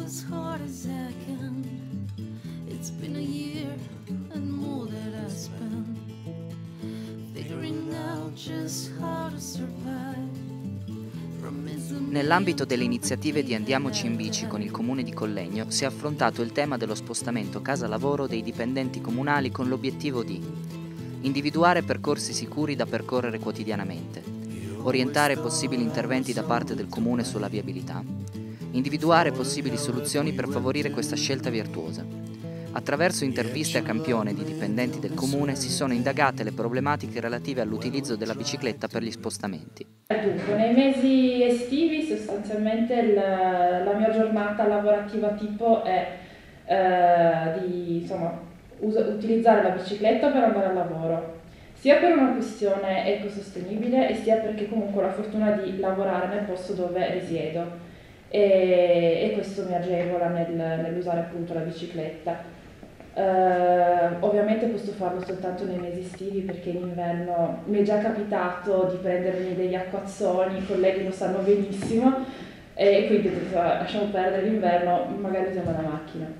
as hard as I can. It's been a year and more that I spent figuring out just how to survive. Nell'ambito delle iniziative di Andiamoci in bici con il Comune di Collegno si è affrontato il tema dello spostamento casa-lavoro dei dipendenti comunali con l'obiettivo di individuare percorsi sicuri da percorrere quotidianamente, orientare possibili interventi da parte del Comune sulla viabilità, individuare possibili soluzioni per favorire questa scelta virtuosa. Attraverso interviste a campione di dipendenti del Comune si sono indagate le problematiche relative all'utilizzo della bicicletta per gli spostamenti. Dunque, nei mesi estivi sostanzialmente la mia giornata lavorativa tipo è di utilizzare la bicicletta per andare al lavoro, sia per una questione ecosostenibile e sia perché comunque ho la fortuna di lavorare nel posto dove risiedo e questo mi agevola nell'usare appunto la bicicletta. Ovviamente posso farlo soltanto nei mesi estivi perché in inverno mi è già capitato di prendermi degli acquazzoni, i colleghi lo sanno benissimo e quindi lasciamo perdere l'inverno, magari usiamo la macchina.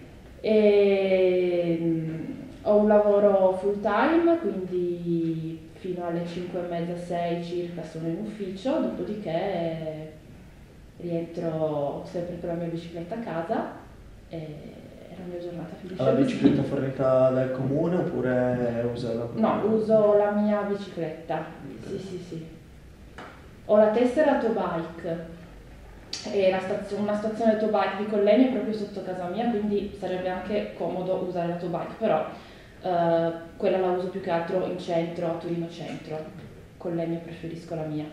Ho un lavoro full time, quindi fino alle 5:30-6 circa sono in ufficio, dopodiché rientro sempre con la mia bicicletta a casa e la mia giornata finisce. La bicicletta fornita dal comune oppure usa la tua? No, uso la mia bicicletta. Sì. Ho la tessera Tobike e una stazione Tobike di Collegno è proprio sotto casa mia, quindi sarebbe anche comodo usare la Tobike, però quella la uso più che altro in centro, a Torino centro. Collegno preferisco la mia.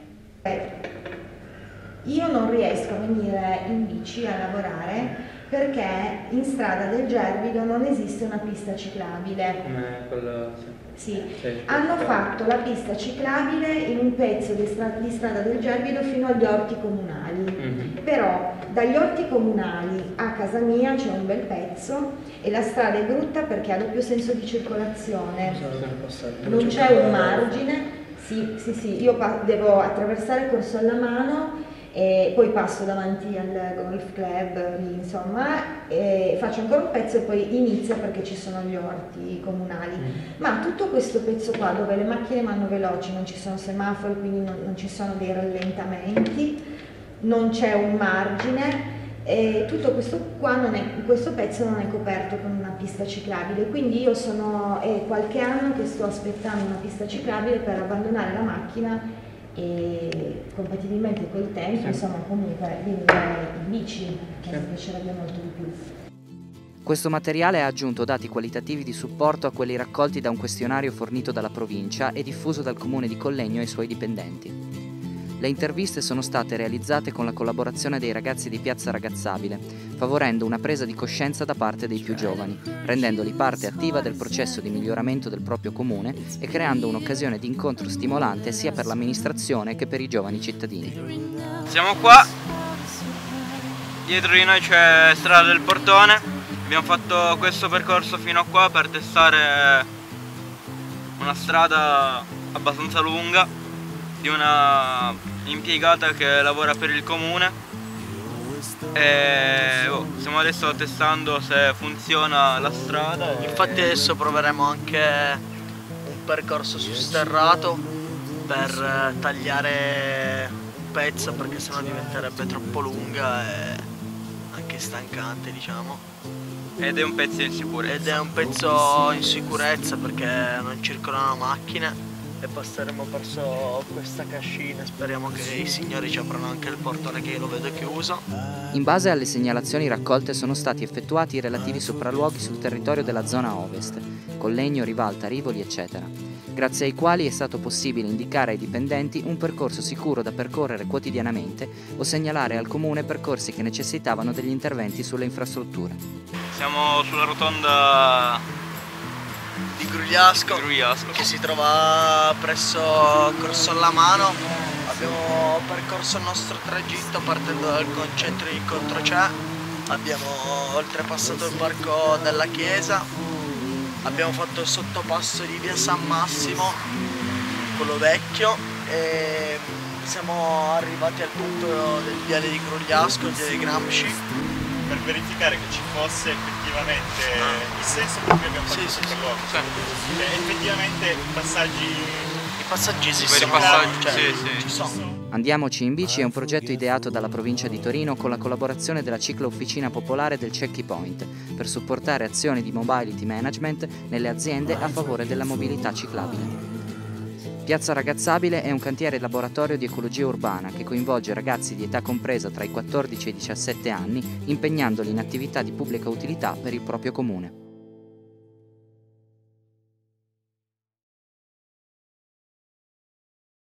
Io non riesco a venire in bici a lavorare perché in strada del Gerbido non esiste una pista ciclabile. Sì. Hanno fatto la pista ciclabile in un pezzo di strada del Gerbido fino agli orti comunali, però dagli orti comunali a casa mia c'è un bel pezzo e la strada è brutta perché ha doppio senso di circolazione, non c'è un margine. Sì, io devo attraversare Corso alla Mano e poi passo davanti al golf club, insomma, e faccio ancora un pezzo e poi inizia perché ci sono gli orti comunali. Ma tutto questo pezzo qua dove le macchine vanno veloci, non ci sono semafori, quindi non ci sono dei rallentamenti, non c'è un margine, e tutto questo qua questo pezzo non è coperto con una pista ciclabile, quindi io è qualche anno che sto aspettando una pista ciclabile per abbandonare la macchina e compatibilmente col tempo, insomma, comunque venire in bici, che mi piacerebbe molto di più. Questo materiale ha aggiunto dati qualitativi di supporto a quelli raccolti da un questionario fornito dalla provincia e diffuso dal Comune di Collegno ai suoi dipendenti. Le interviste sono state realizzate con la collaborazione dei ragazzi di Piazza Ragazzabile, favorendo una presa di coscienza da parte dei più giovani, rendendoli parte attiva del processo di miglioramento del proprio comune e creando un'occasione di incontro stimolante sia per l'amministrazione che per i giovani cittadini. Siamo qua, dietro di noi c'è Strada del Portone, abbiamo fatto questo percorso fino a qua per testare una strada abbastanza lunga di una impiegata che lavora per il comune e stiamo adesso testando se funziona la strada. Infatti adesso proveremo anche un percorso sterrato per tagliare un pezzo, perché sennò diventerebbe troppo lunga e anche stancante, diciamo. Ed è un pezzo in sicurezza. Ed è un pezzo in sicurezza perché non circolano macchine. E passeremo verso questa cascina, speriamo che i signori ci aprano anche il portone, che io lo vedo chiuso. In base alle segnalazioni raccolte sono stati effettuati i relativi sopralluoghi sul territorio della zona ovest, Collegno, Rivalta, Rivoli, eccetera, grazie ai quali è stato possibile indicare ai dipendenti un percorso sicuro da percorrere quotidianamente o segnalare al comune percorsi che necessitavano degli interventi sulle infrastrutture. Siamo sulla rotonda di Grugliasco, che si trova presso Corso alla Mano. Abbiamo percorso il nostro tragitto partendo dal concetto di incontro c'è, abbiamo oltrepassato il parco della chiesa, abbiamo fatto il sottopasso di via San Massimo, quello vecchio, e siamo arrivati al punto del viale di Grugliasco, il viale Gramsci, per verificare che ci fosse effettivamente il senso per cui abbiamo fatto questo percorso. Effettivamente i passaggi esistono, ci sono. Andiamoci in bici è un progetto ideato dalla provincia di Torino con la collaborazione della ciclo officina popolare del Checchi Point per supportare azioni di mobility management nelle aziende a favore della mobilità ciclabile. Piazza Ragazzabile è un cantiere laboratorio di ecologia urbana che coinvolge ragazzi di età compresa tra i 14 e i 17 anni, impegnandoli in attività di pubblica utilità per il proprio comune.